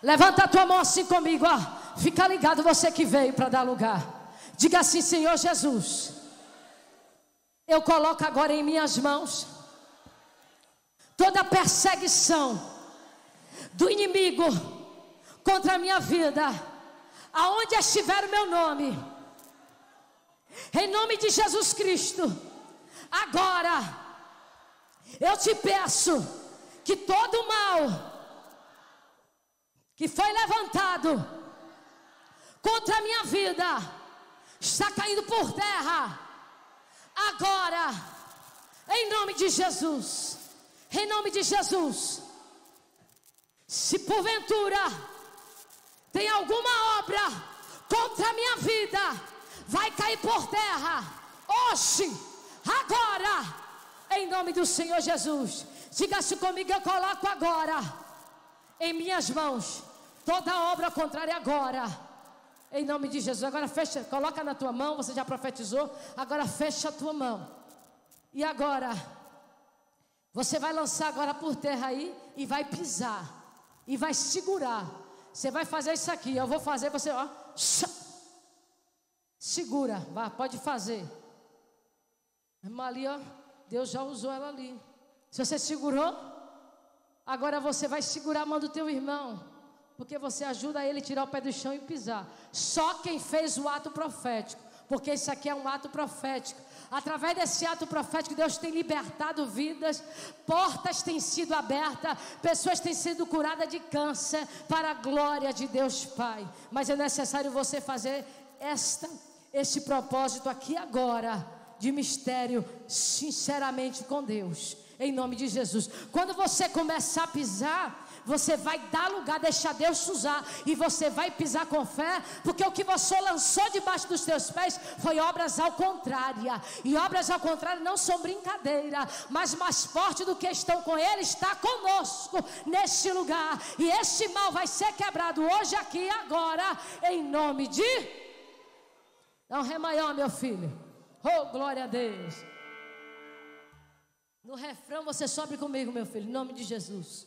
Levanta a tua mão assim comigo, ó. Fica ligado, você que veio para dar lugar. Diga assim: Senhor Jesus, eu coloco agora em minhas mãos toda a perseguição do inimigo contra a minha vida, aonde estiver o meu nome, em nome de Jesus Cristo. Agora eu te peço que todo o mal que foi levantado contra a minha vida está caindo por terra agora, em nome de Jesus. Em nome de Jesus. Se porventura tem alguma obra contra a minha vida, vai cair por terra hoje, agora, em nome do Senhor Jesus. Diga-se comigo: eu coloco agora em minhas mãos toda obra contrária agora, em nome de Jesus. Agora fecha, coloca na tua mão, você já profetizou, agora fecha a tua mão. E agora você vai lançar agora por terra aí e vai pisar e vai segurar. Você vai fazer isso aqui, eu vou fazer, você ó, segura, vai, pode fazer. Irmã ali, ó, Deus já usou ela ali. Se você segurou, agora você vai segurar a mão do teu irmão, porque você ajuda ele a tirar o pé do chão e pisar. Só quem fez o ato profético, porque isso aqui é um ato profético. Através desse ato profético, Deus tem libertado vidas, portas têm sido abertas, pessoas têm sido curadas de câncer, para a glória de Deus Pai. Mas é necessário você fazer esse propósito aqui agora, de mistério, sinceramente com Deus, em nome de Jesus. Quando você começar a pisar, você vai dar lugar, deixar Deus te usar, e você vai pisar com fé, porque o que você lançou debaixo dos teus pés foi obras ao contrário, e obras ao contrário não são brincadeira, mas mais forte do que estão com Ele está conosco neste lugar, e este mal vai ser quebrado hoje, aqui e agora, em nome de... Dá um ré maior, meu filho. Oh, glória a Deus. No refrão você sobe comigo, meu filho, em nome de Jesus.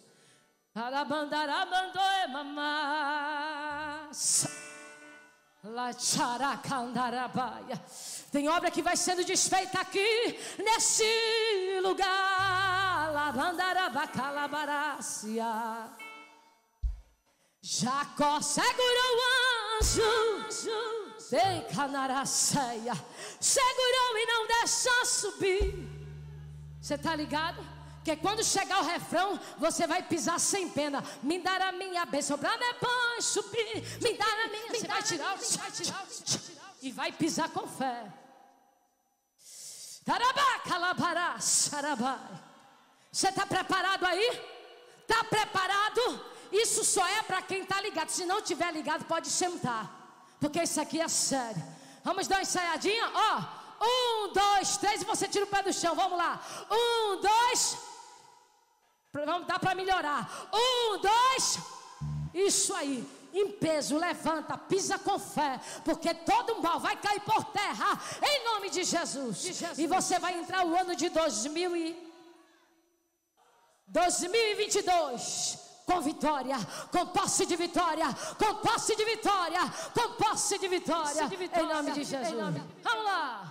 Tem obra que vai sendo desfeita aqui nesse lugar. Jacó segurou o anjo, segurou e não deixou subir. Você está ligado? Porque quando chegar o refrão, você vai pisar sem pena. Me dar a minha bênção para depois subir. Me dar a minha. Você vai tirar, e vai pisar com fé. Você está preparado aí? Está preparado? Isso só é para quem está ligado. Se não tiver ligado, pode sentar, porque isso aqui é sério. Vamos dar uma ensaiadinha, ó. 1, 2, 3 e você tira o pé do chão. Vamos lá. 1, 2. Vamos dar para melhorar. 1, 2. Isso aí. Em peso, levanta, pisa com fé, porque todo mal vai cair por terra, em nome de Jesus. E você vai entrar o ano de 2022 com vitória, com posse de vitória, com posse de vitória, com posse de vitória, em nome de Jesus. Vamos lá.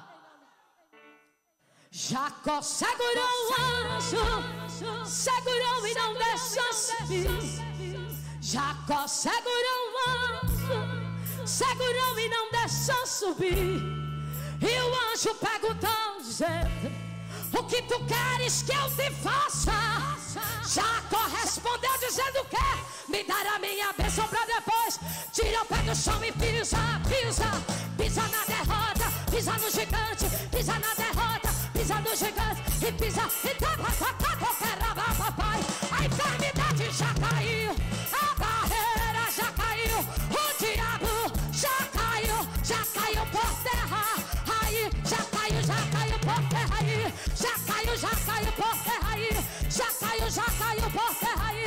Jacó segurou o anjo, segurou e não deixou subir. Jacó segurou o anjo, segurou e não deixou subir. E o anjo perguntou, dizendo: o que tu queres que eu te faça? Jacó respondeu dizendo: que me dar a minha bênção para depois. Tira o pé do chão e pisa, pisa, pisa na derrota, pisa no gigante, pisa na derrota, pisa no gigante, e pisa, e tava, papai. A enfermidade já caiu, a barreira já caiu, o diabo já caiu por terra. Aí, já caiu por terra aí, já caiu por terra aí, já caiu por terra aí.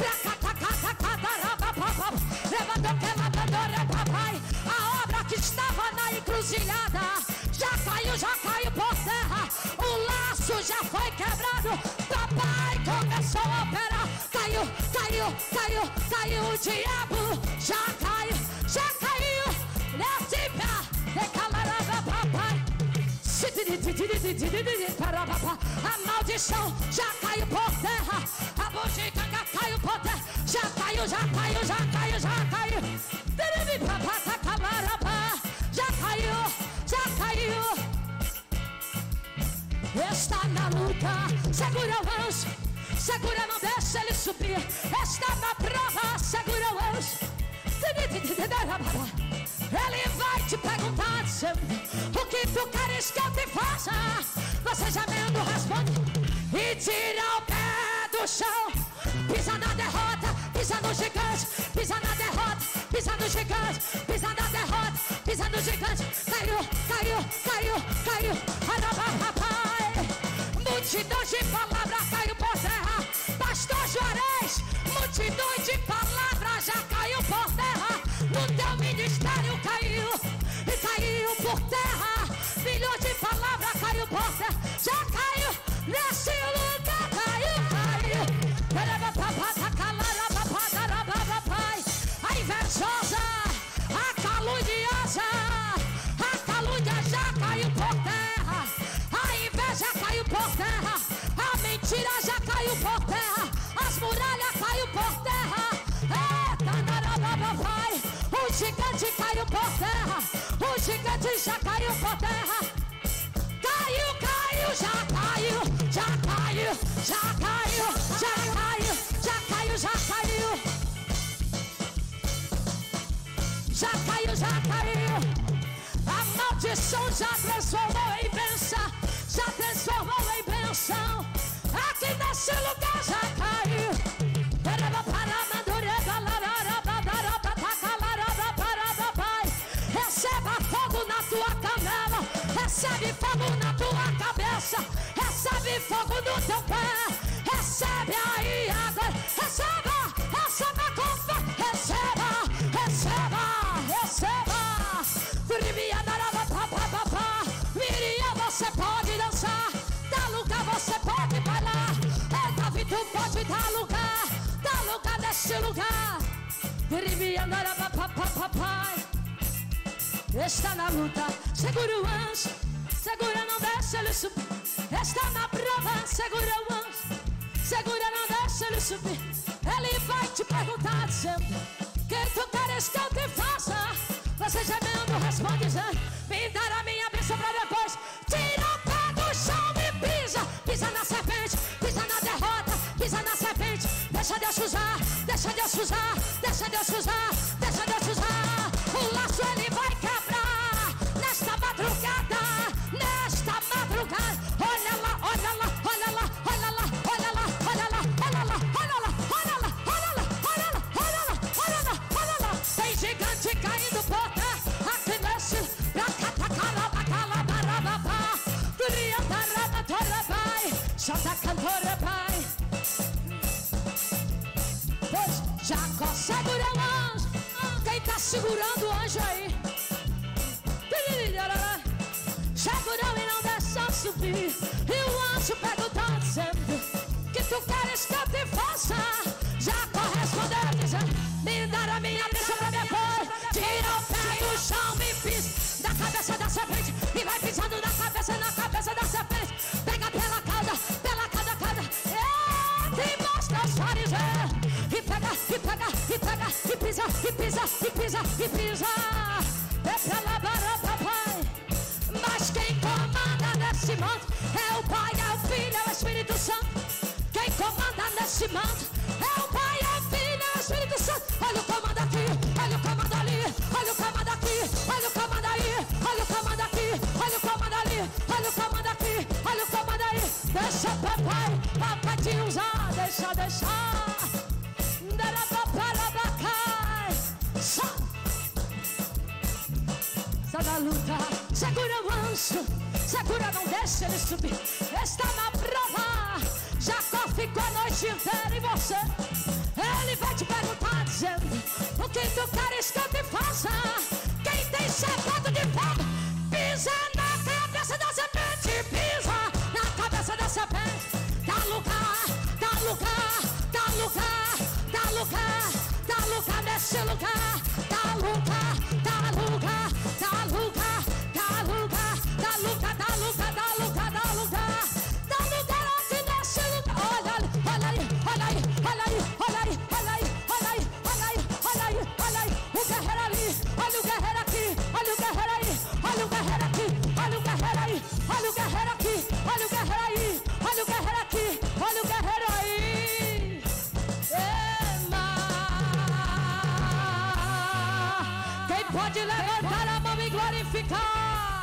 Levantou que ela papai. A obra que estava na encruzilhada já caiu por terra. O laço já foi quebrado. Papai começou a operar. Caiu. caiu o diabo, já caiu, nesse pé, decalarava papai. A maldição já caiu por terra, a bugiganga caiu por terra, já caiu, já caiu, já caiu, já caiu. Já caiu, já caiu. Está na luta, segura o anjo, segura, não deixa ele subir. Está na prova, segura o anjo. Ele vai te perguntar o que tu queres que eu te faça. Você gemendo responde e tira o pé do chão. Pisa na derrota, pisa no gigante, pisa na derrota, pisa no gigante, pisa na derrota, pisa no gigante. Caiu, caiu, caiu, caiu. Arabapapai. Multidão de palavras caiu por terra. Pastor Juarez, multidão de palavras já caiu por terra. No teu ministério caiu, e caiu por terra. Milhões de palavras caiu por terra. Já caiu nesse lugar, caiu, caiu. A invejosa, a caluniosa, a calúnia já caiu por terra. A inveja caiu por terra. A mentira já caiu por terra. As muralhas caiu por terra. O gigante caiu por terra. O gigante já caiu por terra. Caiu, caiu, já caiu, já caiu, já caiu, já caiu, já caiu, já caiu. Já caiu, já caiu. A maldição já transformou em bênção. Já transformou em bênção. Aqui nesse lugar já caiu. Receba fogo na tua canela. Recebe fogo na tua cabeça. Recebe fogo no teu pé. Recebe aí agora. Receba, receba com fé. Receba, receba, receba. Miriam, você pode dançar. Dá lugar, você pode bailar. É, Davi, tu pode dar lugar. Dá lugar nesse lugar. Está na luta, segura o anjo. Segura, não deixa ele subir. Está na prova, segura o anjo. Segura, não deixa ele subir. Ele vai te perguntar dizendo: que tu queres que eu te faça? Você gemendo responde dizendo: me dar a minha bênção pra depois. Tira o pé do chão e pisa. Pisa na serpente, pisa na derrota, pisa na serpente. Deixa Deus usar, deixa Deus usar, deixa Deus usar, deixa Deus usar. O laço ele vai quebrar nesta madrugada, nesta madrugada. Olha lá, olha lá, olha lá, olha lá, olha lá, olha lá, olha lá, olha lá, olha lá, olha lá, olha lá, olha lá, olha lá, olha lá. Tem gigante caindo por terra aqui nesse Racatacalabacarabá, Duriandarabatorabai, Santa Cantorabai. Pois Jacó segura o anjo. Quem tá segurando o anjo aí? Segurou e não deixa subir. E o anjo perguntou dizendo: que tu queres que eu te faça? Jacó respondeu dizendo: me dar a minha bênção pra depois. Tira o pé do chão e pisa da cabeça da serpente. E vai pisando na cabeça da serpente. Pega pela cauda, cauda. Te mostra os fariseus. E pega, e pega, e pega, e pisa, e pisa, e pisa, e pisa. É pra lavar o papai. Mas quem comanda nesse manto é o Pai, é o Filho, é o Espírito Santo. Quem comanda nesse manto é o Pai, é o Filho, é o Espírito Santo. Olha o comando aqui, olha o comando ali, olha o comando aqui, olha o comando aí, olha o comando aqui, olha o comando ali, olha o comando aqui, olha o comando aí. Deixa papai te usar, deixa. Sai da luta, segura o anjo, segura, não deixa ele subir. Está na prova. Jacó ficou a noite inteira em você. Ele vai te perguntar dizendo: o que tu queres que eu te faça? Quem tem sapato de fogo, pisa na cabeça da serpente. Pisa na cabeça da serpente. Dá lugar, dá lugar, dá lugar, dá lugar, dá levantar a mão e glorificar.